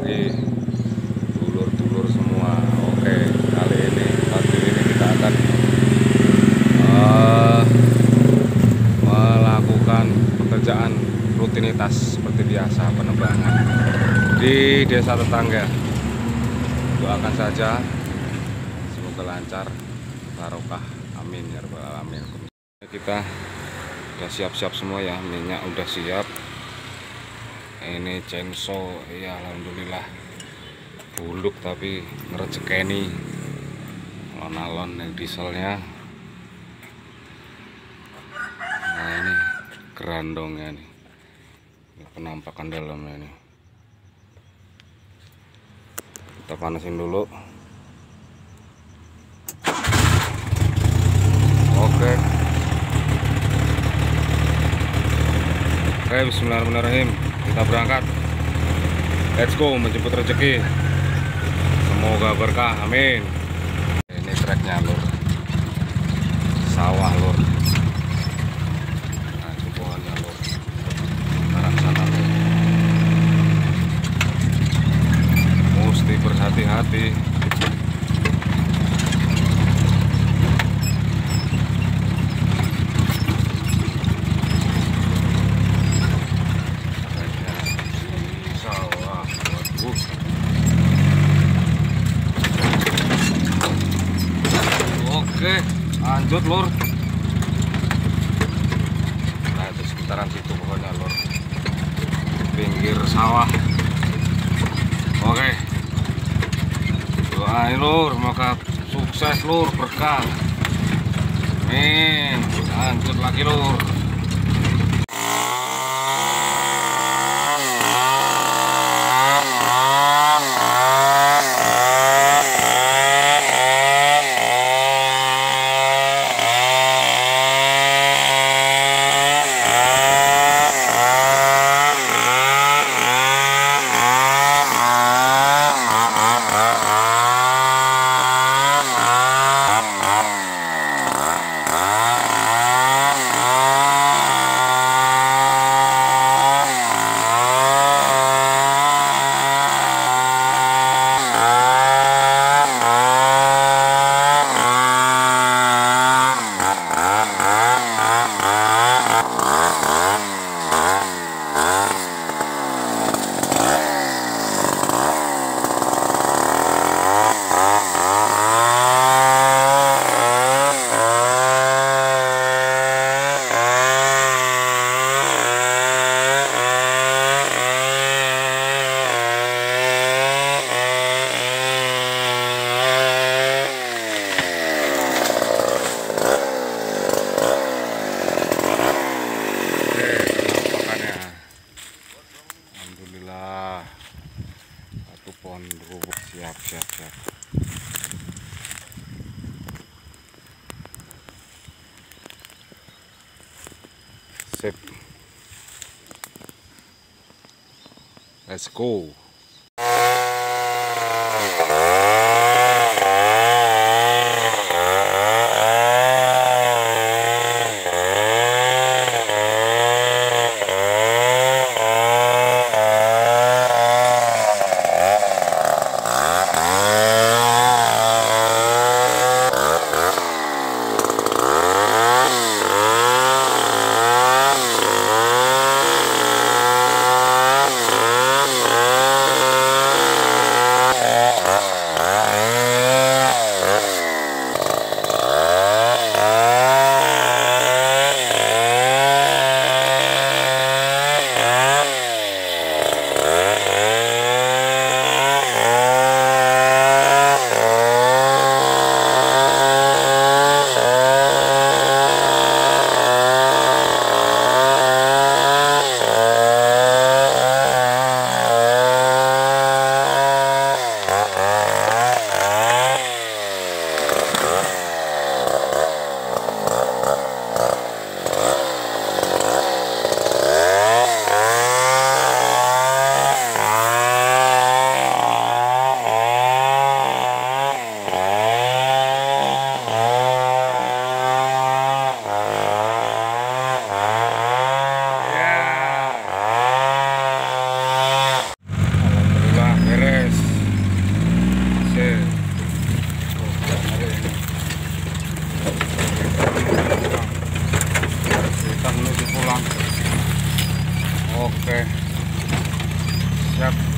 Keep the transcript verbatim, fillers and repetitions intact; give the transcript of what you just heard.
pagi dulur-dulur semua. Oke, kali ini pagi ini kita akan uh, melakukan pekerjaan rutinitas seperti biasa, penebangan di desa tetangga. Doakan saja semoga lancar, barokah, amin ya rabbal alamin. Kita udah siap-siap semua ya, minyak udah siap. Ini chainsaw ya, alhamdulillah buluk tapi ngerejekeni. Alon-alon yang dieselnya. Nah ini gerandongnya nih, ini penampakan dalamnya nih. Kita panasin dulu. Oke. Oke, bismillahirrahmanirrahim. Kita berangkat. Let's go menjemput rezeki. Semoga berkah, amin. Ini treknya lur, sawah lur. Nah itu pohonnya lur, arah sana lur. Mesti berhati-hati. Oke, lanjut lur. Nah itu sekitaran situ pokoknya lur, pinggir sawah. Oke, doain lur, semoga sukses lur, berkah, amin. Lanjut lagi lur. Alhamdulillah, satu pohon berubah, siap siap siap. Sip, let's go. Oke. Siap.